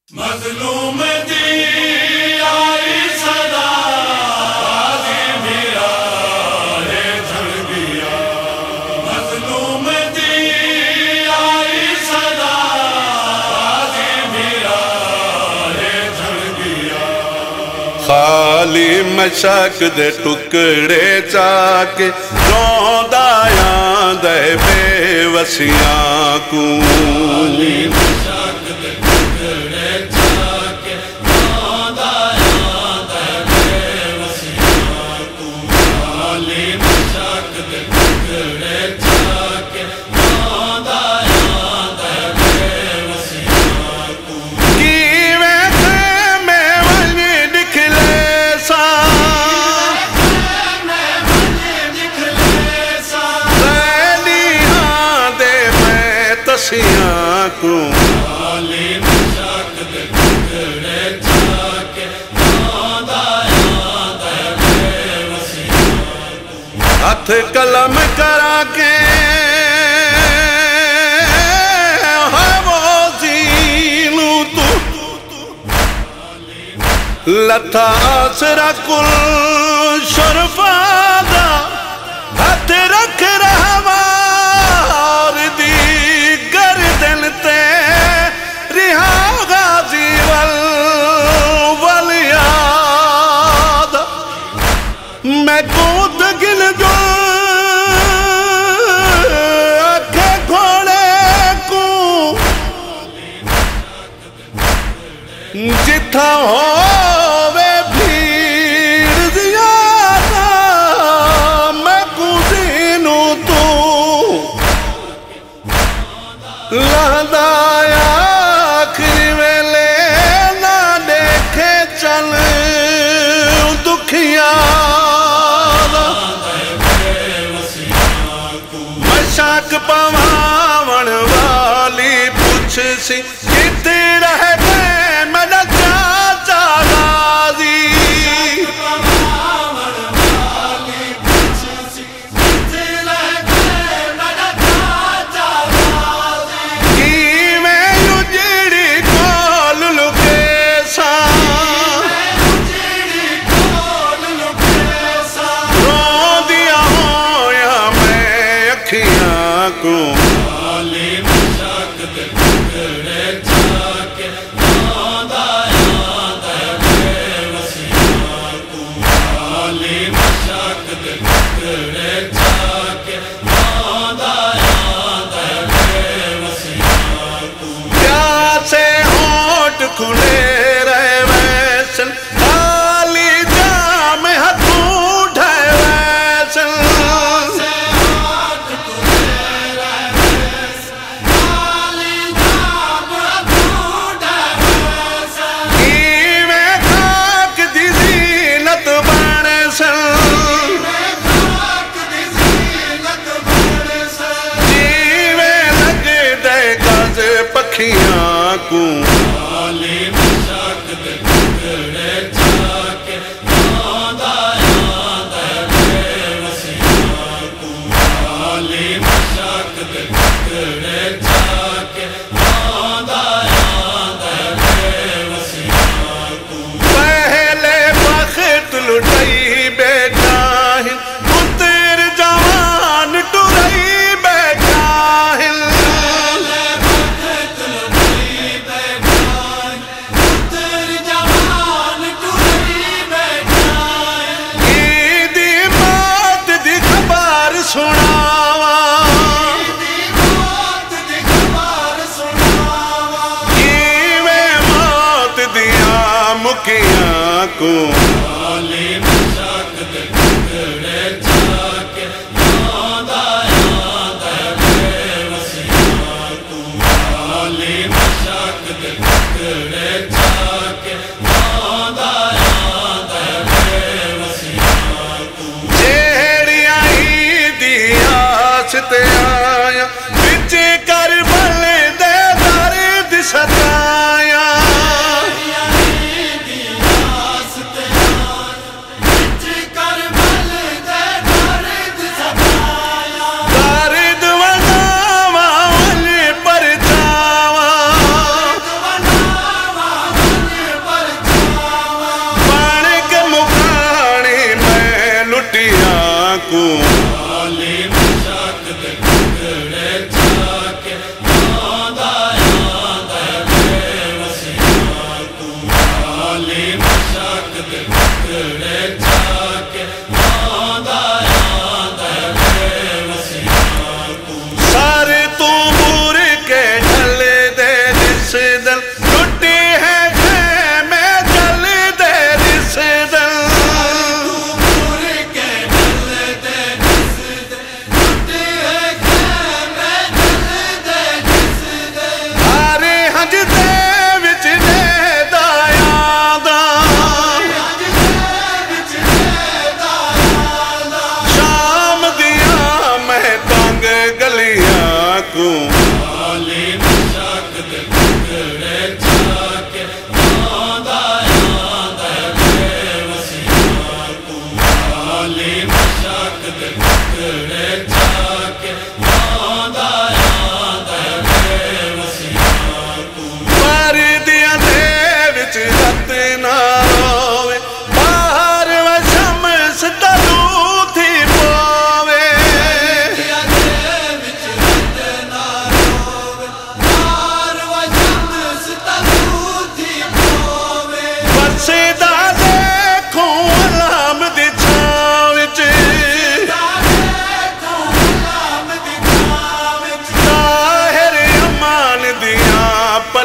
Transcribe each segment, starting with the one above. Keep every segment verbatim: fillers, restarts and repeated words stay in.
मजलूम दी आई सदा गाजी मेरा रे झड़ गया। मजलूम दी आई सदा गाजी मेरा रे झड़ गया। खाली मशक दे टुकड़े चाके रोंदा आंदे बेवसियां को। हथ कलम करा के जीनू तू लथा आसरा कुल शरफादा हथ रख रहा दी गर्दन ते रिहा गाजी वल वल याद मैं कूद गिन जो आखे घोड़े को जिथा होवे भीड़ ज्यादा मैं कूदीनू तू लहदा आखिरी वेले ना देखे चल दुखिया मशाक पवावण वाली पूछ सी किते रह गए मेरा चाचा गाजी। खुले रहे वैसन खाली जाम हथू ढाए वैसन इवें खाक दी ज़ीनत बने सन जीवें लग दे गज पखियां को। पहले वक्त लुटाई बैठा है पुत्र जवान टुरई बैठा है। ईदी मौत दी खबर सुनावा इवें मौत दिया मुखिया को। जेड़िया ही दिया ते आया बिच कर बल दे दर्द सताया। दर्द वनावा पर जावा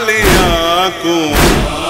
वालियां को